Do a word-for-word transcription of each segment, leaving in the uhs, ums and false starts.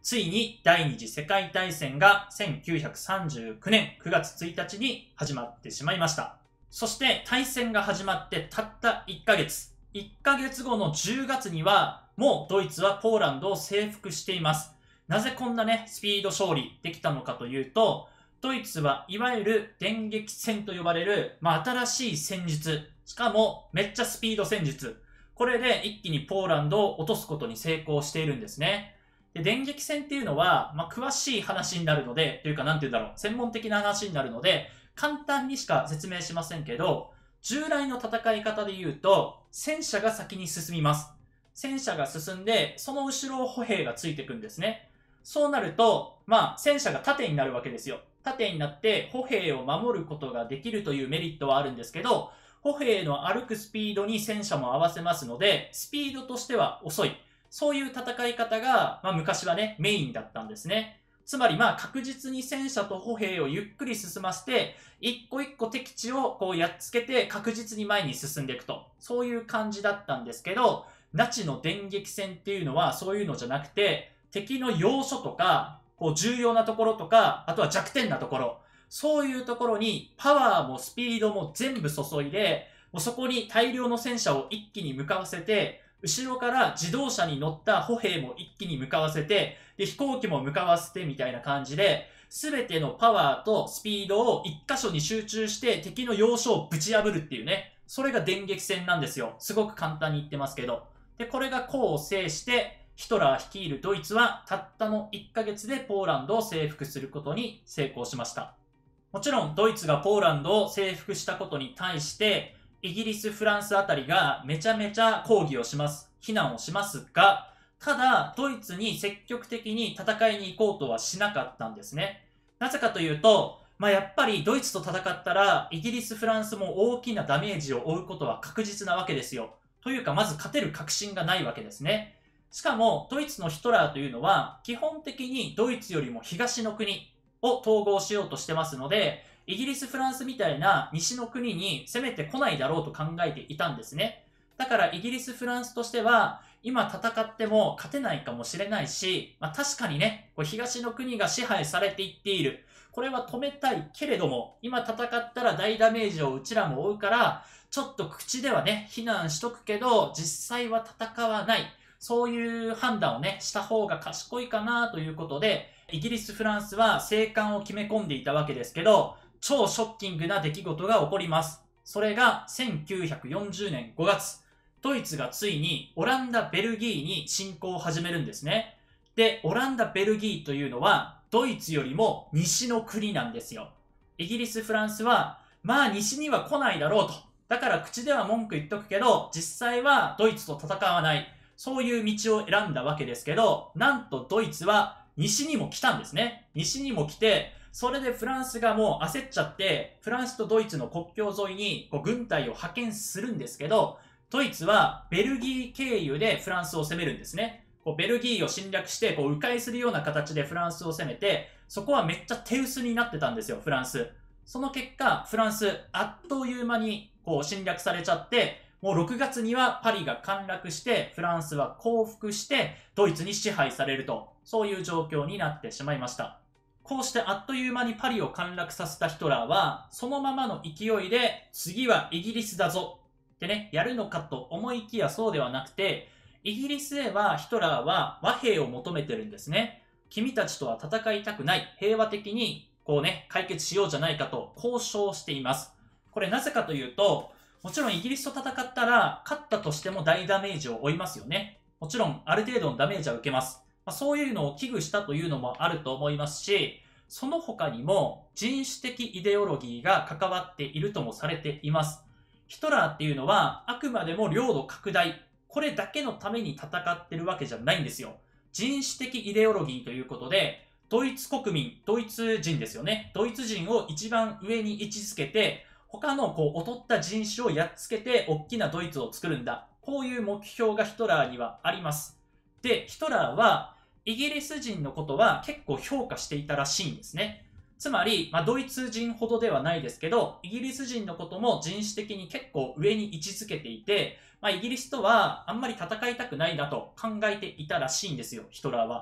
ついに第二次世界大戦がせんきゅうひゃくさんじゅうきゅうねんくがつついたちに始まってしまいました。そして大戦が始まってたったいっかげつ。いっかげつごのじゅうがつにはもうドイツはポーランドを征服しています。なぜこんなね、スピード勝利できたのかというと、ドイツはいわゆる電撃戦と呼ばれる、まあ、新しい戦術。しかもめっちゃスピード戦術。これで一気にポーランドを落とすことに成功しているんですね。で、電撃戦っていうのは、まあ、詳しい話になるので、というかなんて言うんだろう、専門的な話になるので、簡単にしか説明しませんけど、従来の戦い方で言うと、戦車が先に進みます。戦車が進んで、その後ろを歩兵がついていくんですね。そうなると、まあ、戦車が縦になるわけですよ。縦になって歩兵を守ることができるというメリットはあるんですけど、歩兵の歩くスピードに戦車も合わせますので、スピードとしては遅い。そういう戦い方が、まあ、昔はね、メインだったんですね。つまりまあ確実に戦車と歩兵をゆっくり進ませて、一個一個敵地をこうやっつけて確実に前に進んでいくと。そういう感じだったんですけど、ナチの電撃戦っていうのはそういうのじゃなくて、敵の要所とか、こう重要なところとか、あとは弱点なところ、そういうところにパワーもスピードも全部注いで、もうそこに大量の戦車を一気に向かわせて、後ろから自動車に乗った歩兵も一気に向かわせて、で、飛行機も向かわせてみたいな感じで、すべてのパワーとスピードを一箇所に集中して敵の要所をぶち破るっていうね、それが電撃戦なんですよ。すごく簡単に言ってますけど。で、これが功を制して、ヒトラー率いるドイツはたったのいっかげつでポーランドを征服することに成功しました。もちろんドイツがポーランドを征服したことに対して、イギリス、フランスあたりがめちゃめちゃ抗議をします。非難をしますが、ただ、ドイツに積極的に戦いに行こうとはしなかったんですね。なぜかというと、まあ、やっぱりドイツと戦ったら、イギリス、フランスも大きなダメージを負うことは確実なわけですよ。というか、まず勝てる確信がないわけですね。しかも、ドイツのヒトラーというのは、基本的にドイツよりも東の国を統合しようとしてますので、イギリス、フランスみたいな西の国に攻めてこないだろうと考えていたんですね。だからイギリス、フランスとしては、今戦っても勝てないかもしれないし、まあ確かにね、これ東の国が支配されていっている。これは止めたいけれども、今戦ったら大ダメージをうちらも負うから、ちょっと口ではね、非難しとくけど、実際は戦わない。そういう判断をね、した方が賢いかなということで、イギリス、フランスは静観を決め込んでいたわけですけど、超ショッキングな出来事が起こります。それがせんきゅうひゃくよんじゅうねんごがつ。ドイツがついにオランダ、ベルギーに侵攻を始めるんですね。で、オランダ、ベルギーというのはドイツよりも西の国なんですよ。イギリス、フランスは、まあ西には来ないだろうと。だから口では文句言っとくけど、実際はドイツと戦わない。そういう道を選んだわけですけど、なんとドイツは西にも来たんですね。西にも来て、それでフランスがもう焦っちゃって、フランスとドイツの国境沿いにこう軍隊を派遣するんですけど、ドイツはベルギー経由でフランスを攻めるんですね。こうベルギーを侵略して、こう迂回するような形でフランスを攻めて、そこはめっちゃ手薄になってたんですよ、フランス。その結果、フランス、あっという間にこう侵略されちゃって、もうろくがつにはパリが陥落して、フランスは降伏して、ドイツに支配されると、そういう状況になってしまいました。こうしてあっという間にパリを陥落させたヒトラーは、そのままの勢いで、次はイギリスだぞってね、やるのかと思いきやそうではなくて、イギリスへはヒトラーは和平を求めてるんですね。君たちとは戦いたくない。平和的に、こうね、解決しようじゃないかと交渉しています。これなぜかというと、もちろんイギリスと戦ったら、勝ったとしても大ダメージを負いますよね。もちろん、ある程度のダメージは受けます。まあ、そういうのを危惧したというのもあると思いますし、その他にも人種的イデオロギーが関わっているともされています。ヒトラーっていうのはあくまでも領土拡大、これだけのために戦ってるわけじゃないんですよ。人種的イデオロギーということで、ドイツ国民、ドイツ人ですよね。ドイツ人を一番上に位置づけて、他のこう劣った人種をやっつけて大きなドイツを作るんだ。こういう目標がヒトラーにはあります。で、ヒトラーはイギリス人のことは結構評価していたらしいんですね。つまり、まあ、ドイツ人ほどではないですけど、イギリス人のことも人種的に結構上に位置づけていて、まあ、イギリスとはあんまり戦いたくないなと考えていたらしいんですよ、ヒトラーは。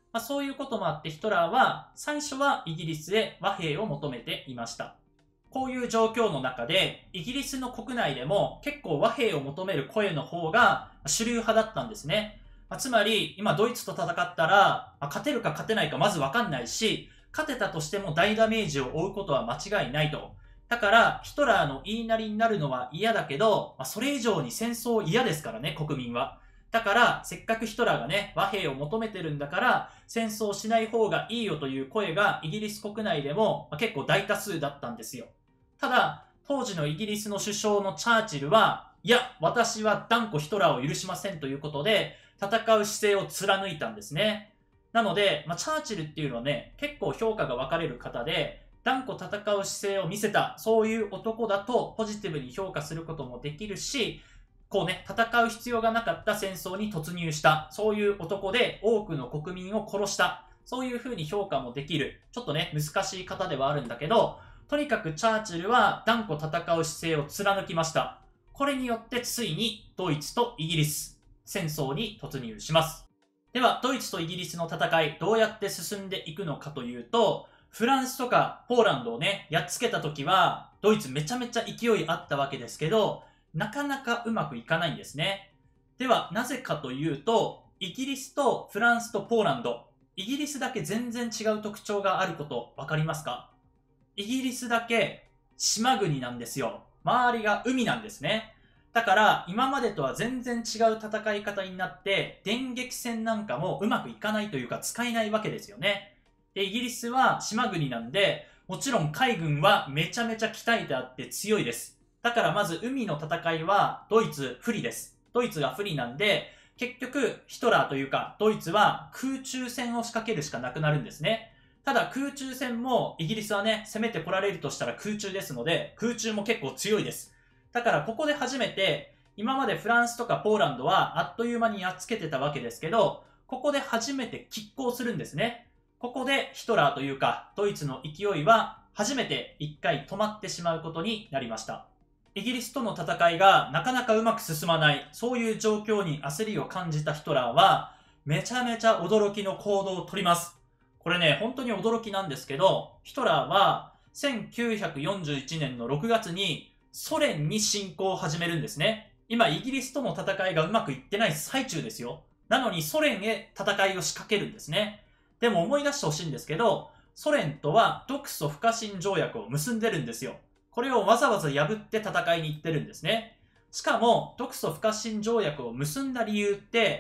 まあ、そういうこともあってヒトラーは最初はイギリスへ和平を求めていました。こういう状況の中でイギリスの国内でも結構和平を求める声の方が主流派だったんですね。まあ、つまり今ドイツと戦ったら、まあ、勝てるか勝てないかまず分かんないし、勝てたとしても大ダメージを負うことは間違いないと。だからヒトラーの言いなりになるのは嫌だけど、まあ、それ以上に戦争嫌ですからね、国民は。だからせっかくヒトラーがね、和平を求めてるんだから戦争しない方がいいよという声がイギリス国内でも、まあ、結構大多数だったんですよ。ただ当時のイギリスの首相のチャーチルは、いや私は断固ヒトラーを許しませんということで戦う姿勢を貫いたんですね。なので、まあ、チャーチルっていうのはね、結構評価が分かれる方で、断固戦う姿勢を見せた、そういう男だとポジティブに評価することもできるし、こうね、戦う必要がなかった戦争に突入した、そういう男で多くの国民を殺した、そういう風に評価もできる、ちょっとね、難しい方ではあるんだけど、とにかくチャーチルは断固戦う姿勢を貫きました。これによってついにドイツとイギリス、戦争に突入します。では、ドイツとイギリスの戦い、どうやって進んでいくのかというと、フランスとかポーランドをね、やっつけた時は、ドイツめちゃめちゃ勢いあったわけですけど、なかなかうまくいかないんですね。では、なぜかというと、イギリスとフランスとポーランド、イギリスだけ全然違う特徴があることわかりますか？イギリスだけ島国なんですよ。周りが海なんですね。だから今までとは全然違う戦い方になって電撃戦なんかもうまくいかないというか使えないわけですよね。で、イギリスは島国なんでもちろん海軍はめちゃめちゃ鍛えてあって強いです。だからまず海の戦いはドイツ不利です。ドイツが不利なんで結局ヒトラーというかドイツは空中戦を仕掛けるしかなくなるんですね。ただ空中戦もイギリスはね、攻めてこられるとしたら空中ですので、空中も結構強いです。だからここで初めて、今までフランスとかポーランドはあっという間にやっつけてたわけですけど、ここで初めて拮抗するんですね。ここでヒトラーというか、ドイツの勢いは初めて一回止まってしまうことになりました。イギリスとの戦いがなかなかうまく進まない、そういう状況に焦りを感じたヒトラーは、めちゃめちゃ驚きの行動をとります。これね、本当に驚きなんですけど、ヒトラーはせんきゅうひゃくよんじゅういちねんのろくがつにソ連に侵攻を始めるんですね。今、イギリスとの戦いがうまくいってない最中ですよ。なのにソ連へ戦いを仕掛けるんですね。でも思い出してほしいんですけど、ソ連とは独ソ不可侵条約を結んでるんですよ。これをわざわざ破って戦いに行ってるんですね。しかも、独ソ不可侵条約を結んだ理由って、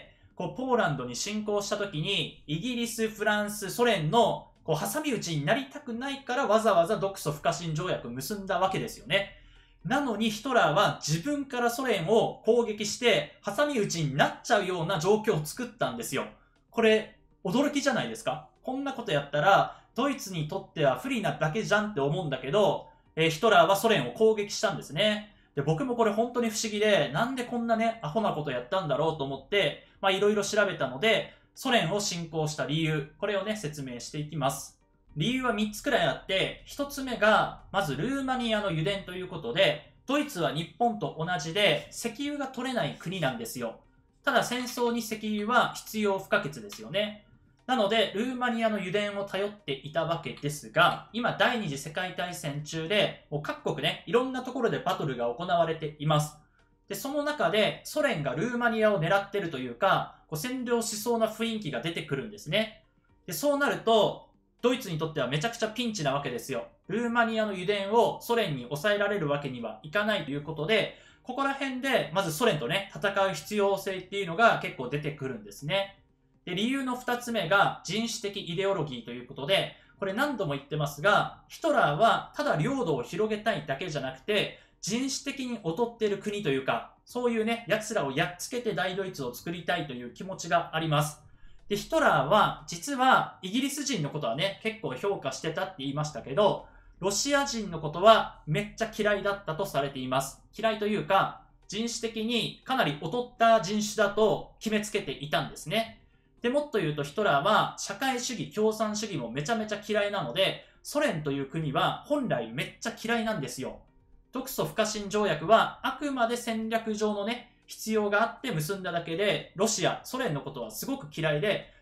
こうポーランドに侵攻した時にイギリス、フランス、ソ連のこう挟み撃ちになりたくないからわざわざ独ソ不可侵条約を結んだわけですよね。なのにヒトラーは自分からソ連を攻撃して挟み撃ちになっちゃうような状況を作ったんですよ。これ驚きじゃないですか？こんなことやったらドイツにとっては不利なだけじゃんって思うんだけど、えー、ヒトラーはソ連を攻撃したんですね。で、僕もこれ本当に不思議で、なんでこんなね、アホなことやったんだろうと思って、まあいろいろ調べたので、ソ連を侵攻した理由、これをね、説明していきます。理由はみっつくらいあって、ひとつめが、まずルーマニアの油田ということで、ドイツは日本と同じで、石油が取れない国なんですよ。ただ戦争に石油は必要不可欠ですよね。なので、ルーマニアの油田を頼っていたわけですが、今第二次世界大戦中で、もう各国ね、いろんなところでバトルが行われています。で、その中でソ連がルーマニアを狙ってるというか、こう占領しそうな雰囲気が出てくるんですね。で、そうなると、ドイツにとってはめちゃくちゃピンチなわけですよ。ルーマニアの油田をソ連に抑えられるわけにはいかないということで、ここら辺でまずソ連とね、戦う必要性っていうのが結構出てくるんですね。で、理由の二つ目が人種的イデオロギーということで、これ何度も言ってますが、ヒトラーはただ領土を広げたいだけじゃなくて、人種的に劣っている国というか、そういうね、奴らをやっつけて大ドイツを作りたいという気持ちがあります。で、ヒトラーは、実はイギリス人のことはね、結構評価してたって言いましたけど、ロシア人のことはめっちゃ嫌いだったとされています。嫌いというか、人種的にかなり劣った人種だと決めつけていたんですね。で、もっと言うとヒトラーは社会主義、共産主義もめちゃめちゃ嫌いなので、ソ連という国は本来めっちゃ嫌いなんですよ。独ソ不可侵条約はあくまで戦略上のね、必要があって結んだだけで、ロシア、ソ連のことはすごく嫌いで、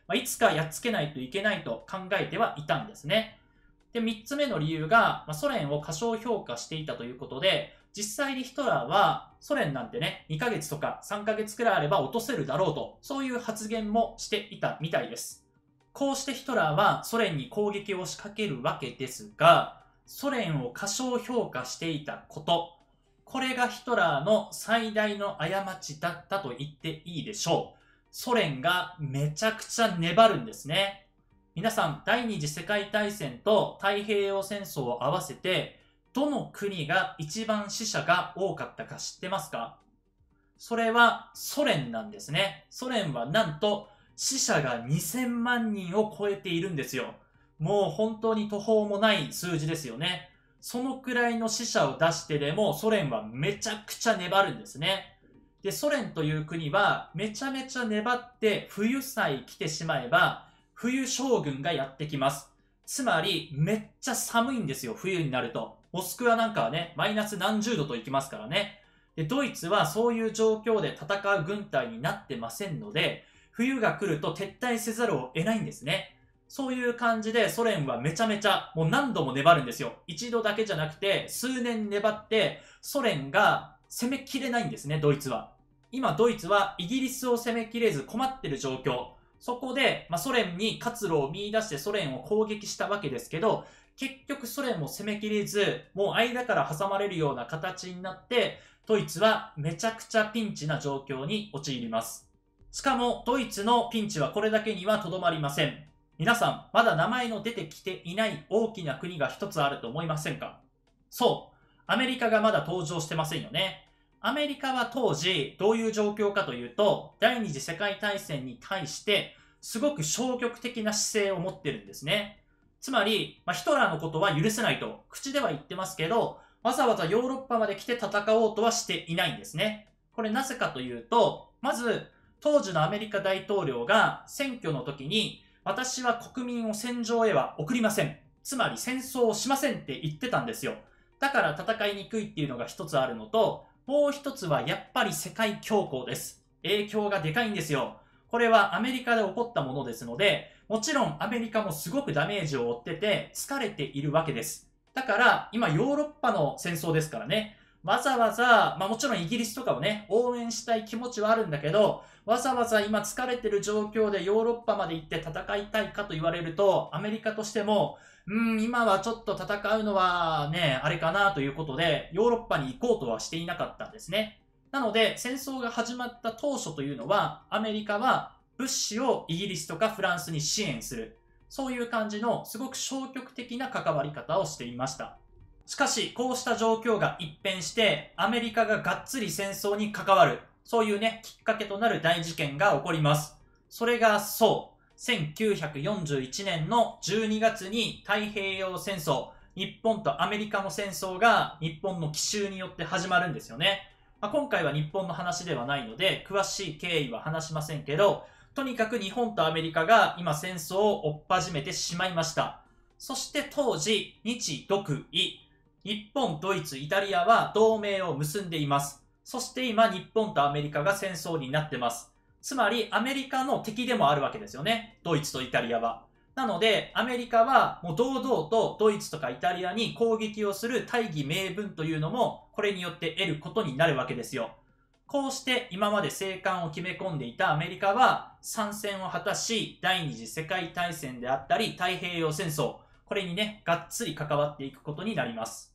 まあ、いつかやっつけないといけないと考えてはいたんですね。で、みっつめの理由が、まあ、ソ連を過小評価していたということで、実際にヒトラーはソ連なんてね、にかげつとかさんかげつくらいあれば落とせるだろうと、そういう発言もしていたみたいです。こうしてヒトラーはソ連に攻撃を仕掛けるわけですが、ソ連を過小評価していたこと、これがヒトラーの最大の過ちだったと言っていいでしょう。ソ連がめちゃくちゃ粘るんですね。皆さん、第二次世界大戦と太平洋戦争を合わせて、どの国が一番死者が多かったか知ってますか？それはソ連なんですね。ソ連はなんと死者がにせんまんにんを超えているんですよ。もう本当に途方もない数字ですよね。そのくらいの死者を出してでもソ連はめちゃくちゃ粘るんですね。で、ソ連という国はめちゃめちゃ粘って冬さえ来てしまえば冬将軍がやってきます。つまりめっちゃ寒いんですよ、冬になると。モスクワなんかはね、マイナス何十度と行きますからね。で、ドイツはそういう状況で戦う軍隊になってませんので、冬が来ると撤退せざるを得ないんですね。そういう感じでソ連はめちゃめちゃもう何度も粘るんですよ。一度だけじゃなくて数年粘ってソ連が攻めきれないんですね、ドイツは。今ドイツはイギリスを攻めきれず困ってる状況。そこで、まあ、ソ連に活路を見出してソ連を攻撃したわけですけど、結局ソ連も攻めきれず、もう間から挟まれるような形になって、ドイツはめちゃくちゃピンチな状況に陥ります。しかもドイツのピンチはこれだけにはとどまりません。皆さん、まだ名前の出てきていない大きな国が一つあると思いませんか？そう、アメリカがまだ登場してませんよね。アメリカは当時どういう状況かというと、第二次世界大戦に対してすごく消極的な姿勢を持ってるんですね。つまり、まあ、ヒトラーのことは許せないと口では言ってますけど、わざわざヨーロッパまで来て戦おうとはしていないんですね。これなぜかというと、まず当時のアメリカ大統領が選挙の時に、私は国民を戦場へは送りません。つまり戦争をしませんって言ってたんですよ。だから戦いにくいっていうのが一つあるのと、もう一つはやっぱり世界恐慌です。影響がでかいんですよ。これはアメリカで起こったものですので、もちろんアメリカもすごくダメージを負ってて疲れているわけです。だから今ヨーロッパの戦争ですからね。わざわざ、まあもちろんイギリスとかをね、応援したい気持ちはあるんだけど、わざわざ今疲れてる状況でヨーロッパまで行って戦いたいかと言われると、アメリカとしても、うん、今はちょっと戦うのはね、あれかなということで、ヨーロッパに行こうとはしていなかったんですね。なので、戦争が始まった当初というのは、アメリカは物資をイギリスとかフランスに支援する。そういう感じのすごく消極的な関わり方をしていました。しかし、こうした状況が一変して、アメリカががっつり戦争に関わる。そういうね、きっかけとなる大事件が起こります。それがそう、せんきゅうひゃくよんじゅういちねんのじゅうにがつに太平洋戦争、日本とアメリカの戦争が日本の奇襲によって始まるんですよね。まあ、今回は日本の話ではないので、詳しい経緯は話しませんけど、とにかく日本とアメリカが今戦争を追っ始めてしまいました。そして当時、日独伊、日本、ドイツ、イタリアは同盟を結んでいます。そして今、日本とアメリカが戦争になってます。つまり、アメリカの敵でもあるわけですよね。ドイツとイタリアは。なので、アメリカはもう堂々とドイツとかイタリアに攻撃をする大義名分というのも、これによって得ることになるわけですよ。こうして今まで生還を決め込んでいたアメリカは参戦を果たし、第二次世界大戦であったり太平洋戦争、これにね、がっつり関わっていくことになります。